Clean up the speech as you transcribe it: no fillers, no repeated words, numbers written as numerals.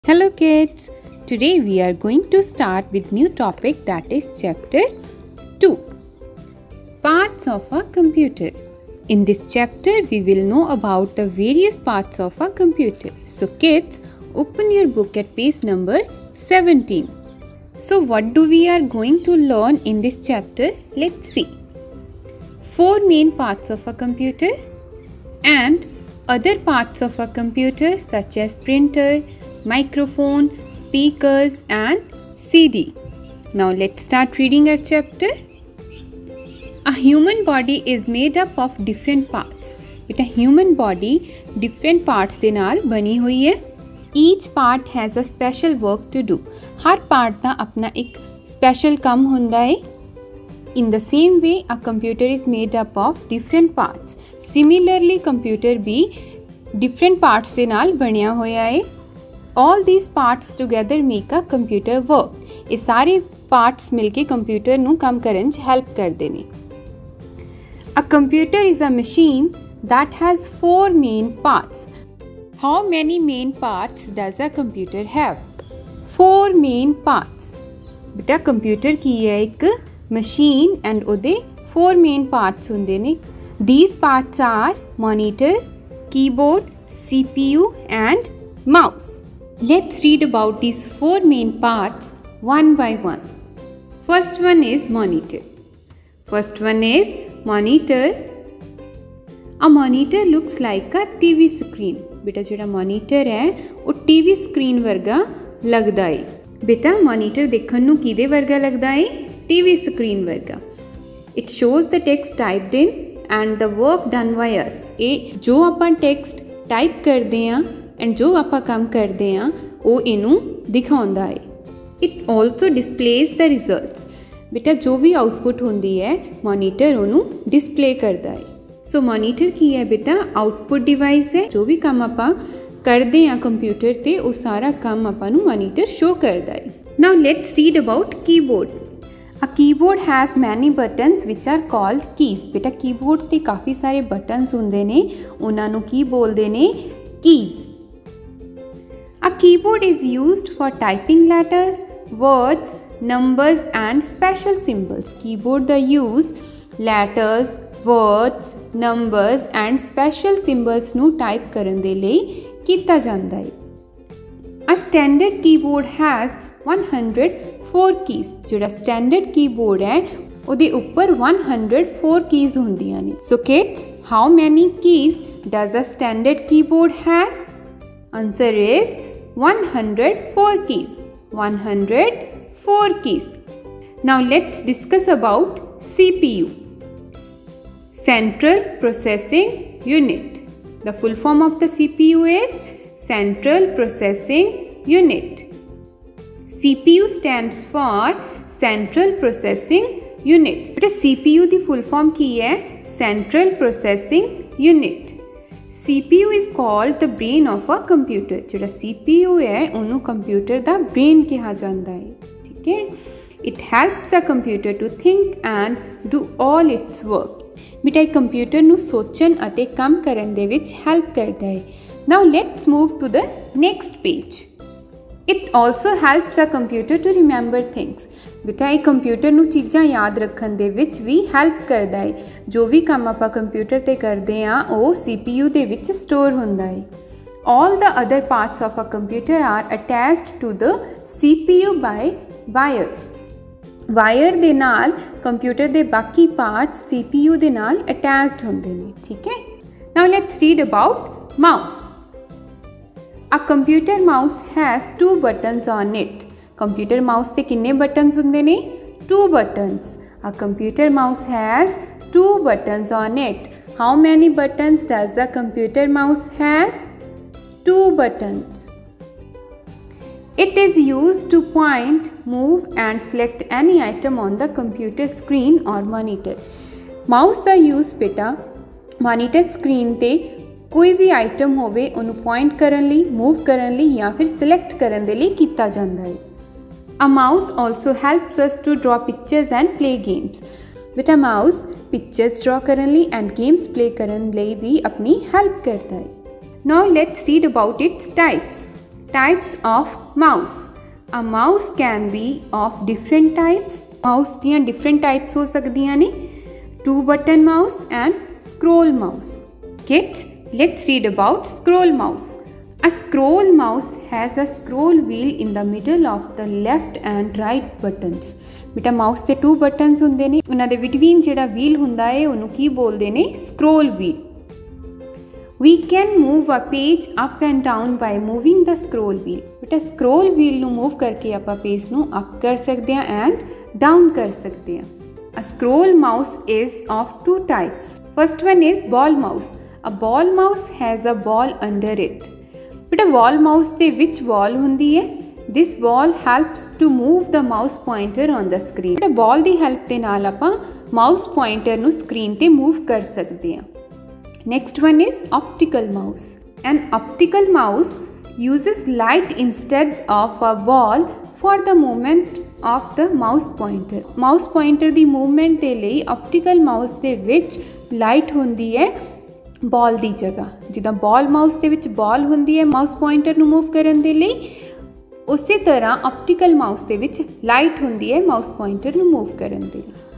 Hello kids, today we are going to start with new topic that is chapter 2, Parts of a Computer. In this chapter we will know about the various parts of a computer. So kids, open your book at page number 17. So what do we are going to learn in this chapter? Let's see. 4 main parts of a computer and other parts of a computer such as printer, microphone, speakers and CD. Now let's start reading our chapter. A human body is made up of different parts. A human body different parts ਦੇ ਨਾਲ ਬਣੀ ਹੋਈ ਹੈ. Each part has a special work to do. Har part ਦਾ ਆਪਣਾ ਇੱਕ special ਕੰਮ ਹੁੰਦਾ ਹੈ. In the same way, a computer is made up of different parts. Similarly, computer भी different parts ਦੇ ਨਾਲ ਬਣਿਆ ਹੋਇਆ ਹੈ. All these parts together make a computer work. ये सारे parts मिलके computer ਨੂੰ काम ਕਰਨ 'ਚ help ਕਰਦੇ ਨੇ. A computer is a machine that has 4 main parts. How many main parts does a computer have? 4 main parts. बेटा computer की है एक machine and ਉਹਦੇ 4 main parts ਹੁੰਦੇ ਨੇ. These parts are monitor, keyboard, CPU and mouse. Let's read about these 4 main parts one by one. First one is monitor. A monitor looks like a TV screen. बेटा जेड़ा monitor है वो TV screen वर्गा लगदा है. बेटा monitor देखण नू किदे वर्गा लगदा है? TV screen वर्गा. It shows the text typed in and the work done by us. ਇਹ ਜੋ ਆਪਾਂ text type ਕਰਦੇ ਆਂ and जो ਆਪਾਂ ਕੰਮ ਕਰਦੇ ਆਂ ਉਹ ਇਹਨੂੰ ਦਿਖਾਉਂਦਾ ਹੈ. It also displays the results. बेटा जो भी output ਹੁੰਦੀ ਹੈ monitor ਉਹਨੂੰ display ਕਰਦਾ ਹੈ. So monitor ਕੀ ਹੈ बेटा? output device ਹੈ. ਜੋ ਵੀ ਕੰਮ ਆਪਾਂ ਕਰਦੇ ਆਂ ਕੰਪਿਊਟਰ ਤੇ ਉਹ ਸਾਰਾ ਕੰਮ ਆਪਾਂ ਨੂੰ monitor show ਕਰਦਾ ਹੈ. Now let's read about keyboard. A keyboard has many buttons which are called keys. बेटा keyboard ਤੇ ਕਾਫੀ ਸਾਰੇ buttons ਹੁੰਦੇ ਨੇ ਉਹਨਾਂ ਨੂੰ ਕੀ ਬੋਲਦੇ ਨੇ? Keys. A keyboard is used for typing letters, words, numbers and special symbols. Keyboard the use letters, words, numbers and special symbols ਨੂੰ type ਕਰਨ ਦੇ ਲਈ ਕੀਤਾ ਜਾਂਦਾ ਹੈ. A standard keyboard has 104 keys. ਜਿਹੜਾ standard keyboard ਹੈ ਉਹਦੇ ਉੱਪਰ 104 keys ਹੁੰਦੀਆਂ ਨੇ. So kids, how many keys does a standard keyboard has? Answer is 104 keys. 104 keys. Now let's discuss about CPU. Central Processing Unit. The full form of the CPU is Central Processing Unit. CPU stands for Central Processing Unit. But CPU the full form की है? Central Processing Unit. CPU is called the brain of a computer. ਜਿਹੜਾ CPU ਹੈ ਉਹਨੂੰ computer ਦਾ brain ਕਿਹਾ ਜਾਂਦਾ ਹੈ. ਠੀਕ ਹੈ? It helps a computer to think and do all its work. ਬੇਟਾ ਇਹ ਕੰਪਿਊਟਰ ਨੂੰ ਸੋਚਣ ਅਤੇ ਕੰਮ ਕਰਨ ਦੇ ਵਿੱਚ help ਕਰਦਾ ਹੈ. Now let's move to the next page. It also helps a computer to remember things. बेटा ਇਹ ਕੰਪਿਊਟਰ ਨੂੰ ਚੀਜ਼ਾਂ ਯਾਦ ਰੱਖਣ ਦੇ ਵਿੱਚ ਵੀ ਹੈਲਪ ਕਰਦਾ ਹੈ. ਜੋ ਵੀ ਕੰਮ ਆਪਾਂ ਕੰਪਿਊਟਰ ਤੇ ਕਰਦੇ ਆ ਉਹ CPU ਦੇ ਵਿੱਚ ਸਟੋਰ ਹੁੰਦਾ ਹੈ. All the other parts of a computer are attached to the CPU by wires. Wire ਦੇ ਨਾਲ ਕੰਪਿਊਟਰ ਦੇ ਬਾਕੀ ਪਾਰਟਸ CPU ਦੇ ਨਾਲ ਅਟੈਚਡ ਹੁੰਦੇ ਨੇ. ਠੀਕ ਹੈ? Now let's read about mouse. A computer mouse has 2 buttons on it. Computer mouse ਤੇ ਕਿੰਨੇ buttons ਹੁੰਦੇ ਨੇ? 2 buttons. A computer mouse has 2 buttons on it. How many buttons does a computer mouse has? 2 buttons. It is used to point, move and select any item on the computer screen or monitor. Mouse the use ਬੇਟਾ monitor screen ਤੇ ਕੋਈ ਵੀ item ਹੋਵੇ ਉਹਨੂੰ point ਕਰਨ ਲਈ, move ਕਰਨ ਲਈ ਜਾਂ ਫਿਰ ਸਿਲੈਕਟ ਕਰਨ ਦੇ ਲਈ ਕੀਤਾ ਜਾਂਦਾ ਹੈ. A mouse also helps us to draw pictures and play games. ਬੇਟਾ ਮਾਊਸ ਪਿਕਚਰਸ ਡਰਾ ਕਰਨ ਲਈ ਐਂਡ ਗੇਮਸ ਪਲੇ ਕਰਨ ਲਈ ਵੀ ਆਪਣੀ ਹੈਲਪ ਕਰਦਾ ਹੈ. Now let's read about its types. Types of mouse. A mouse can be of different types. Mouse दियां different types हो सकदियां ने. 2-button mouse and scroll mouse. Kids, let's read about scroll mouse. A scroll mouse has a scroll wheel in the middle of the left and right buttons. बेटा mouse ते 2 buttons हुंदे ने, उन्हां दे between जेड़ा wheel हुंदा है उन्हों की बोलदे ने scroll wheel. We can move a page up and down by moving the scroll wheel. बेटा scroll wheel नू move करके आपां पेज नू up कर सकदे हां and down कर सकदे हां. A scroll mouse is of 2 types. First one is ball mouse. A ball mouse has a ball under it. बेटा wall mouse ਦੇ ਵਿੱਚ ball ਹੁੰਦੀ ਹੈ. This ball helps to move the mouse pointer on the screen. बेटा ball ਦੀ help ਦੇ ਨਾਲ ਆਪਾਂ mouse pointer ਨੂੰ screen ਤੇ move ਕਰ ਸਕਦੇ ਹਾਂ. Next one is optical mouse. An optical mouse uses light instead of a ball for the movement of the mouse pointer. Mouse pointer the movement ਦੇ ਲਈ optical mouse ਦੇ ਵਿੱਚ light ਹੁੰਦੀ ਹੈ बॉल की जगह. जिदा बॉल माउस के विच बॉल हुंदी है माउस पॉइंटर नू मूव करन दे लई, उसी तरह ऑप्टिकल माउस के विच लाइट हुंदी है माउस पॉइंटर नू मूव करन दे लई.